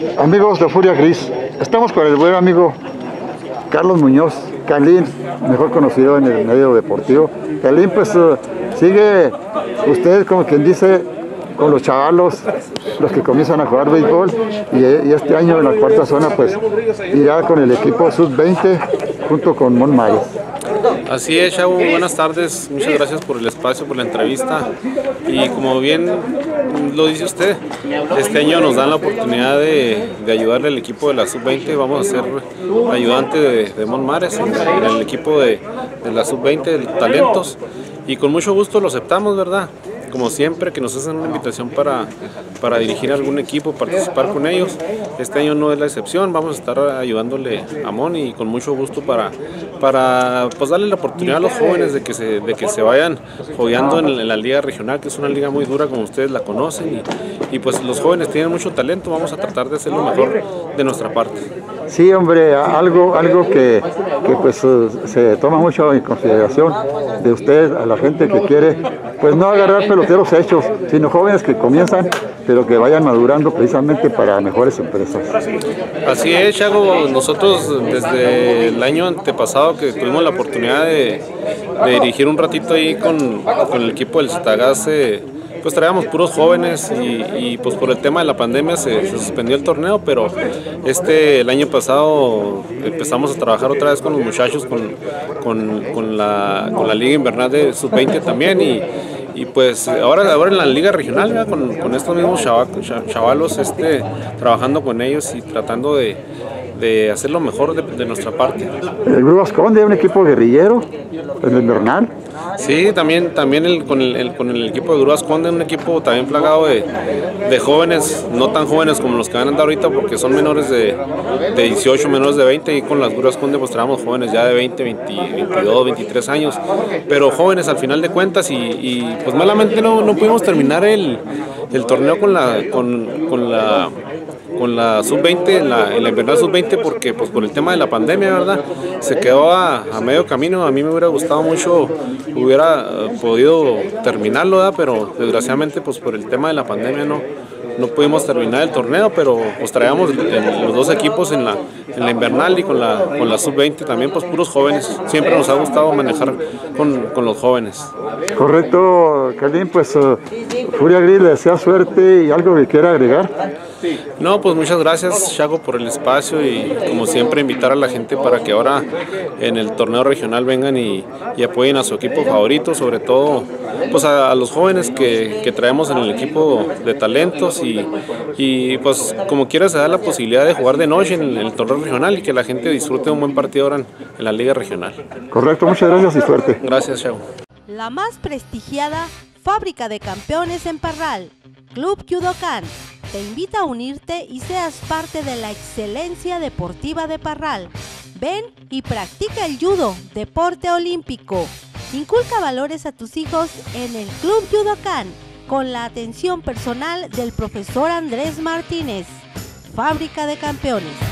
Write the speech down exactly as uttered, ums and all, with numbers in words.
Amigos de Furia Gris, estamos con el buen amigo Carlos Muñoz, Calín, mejor conocido en el medio deportivo. Calín, pues uh, sigue usted, como quien dice, con los chavalos, los que comienzan a jugar béisbol, y, y este año en la cuarta zona pues irá con el equipo sub veinte junto con Mon Mares. Así es, Chavo, buenas tardes, muchas gracias por el espacio, por la entrevista, y como bien lo dice usted, este año nos dan la oportunidad de, de ayudarle al equipo de la sub veinte. Vamos a ser ayudante de, de Mon Mares en, en el equipo de, de la sub veinte de talentos, y con mucho gusto lo aceptamos, ¿verdad? Como siempre, que nos hacen una invitación para, para dirigir algún equipo, participar con ellos. Este año no es la excepción, vamos a estar ayudándole a Mon, y con mucho gusto para, para pues darle la oportunidad a los jóvenes de que se, de que se vayan fogueando en, en la liga regional, que es una liga muy dura, como ustedes la conocen, y, y pues los jóvenes tienen mucho talento. Vamos a tratar de hacer lo mejor de nuestra parte. Sí, hombre, algo, algo que, que pues se toma mucho en consideración de usted, a la gente que quiere, pues no agarrar peloteros hechos, sino jóvenes que comienzan, pero que vayan madurando precisamente para mejores empresas. Así es, Chago. Nosotros desde el año antepasado que tuvimos la oportunidad de, de dirigir un ratito ahí con, con el equipo del Zutagaz, eh, pues traíamos puros jóvenes, y, y pues por el tema de la pandemia se, se suspendió el torneo, pero este el año pasado empezamos a trabajar otra vez con los muchachos, con, con, con, la, con la liga invernal de sub veinte también, y, y pues ahora, ahora en la liga regional, ¿verdad? Con, con estos mismos chavalos, este, trabajando con ellos y tratando de, de hacer lo mejor de, de nuestra parte. El Grúas Conde, un equipo guerrillero en el invernal. Sí, también, también el, con, el, el, con el equipo de Grúas Conde, un equipo también plagado de, de jóvenes, no tan jóvenes como los que van a andar ahorita, porque son menores de, de dieciocho, menores de veinte, y con las Grúas Conde pues traemos jóvenes ya de veinte, veinte, veintidós, veintitrés años, pero jóvenes al final de cuentas, y, y pues malamente no, no pudimos terminar el, el torneo con la, con, con la con la sub veinte, en la, en la invernal sub veinte, porque pues por el tema de la pandemia, ¿verdad? Se quedó a, a medio camino. A mí me hubiera gustado mucho, hubiera uh, podido terminarlo, ¿verdad? Pero desgraciadamente pues por el tema de la pandemia no, no pudimos terminar el torneo, pero pues traíamos en los dos equipos en la, en la invernal y con la, con la sub veinte también, pues puros jóvenes. Siempre nos ha gustado manejar con, con los jóvenes. Correcto, Calín, pues uh, Furia Gris le desea suerte, y algo que quiera agregar. No, pues muchas gracias, Chago, por el espacio, y como siempre invitar a la gente para que ahora en el torneo regional vengan y, y apoyen a su equipo favorito, sobre todo pues a, a los jóvenes que, que traemos en el equipo de talentos, y, y pues como quiera se da la posibilidad de jugar de noche en el, en el torneo regional, y que la gente disfrute un buen partido ahora en, en la liga regional. Correcto, muchas gracias y suerte. Gracias, Chago. La más prestigiada fábrica de campeones en Parral, Club Judokan, te invita a unirte y seas parte de la excelencia deportiva de Parral. Ven y practica el judo, deporte olímpico. Inculca valores a tus hijos en el Club Judokan, con la atención personal del profesor Andrés Martínez. Fábrica de campeones.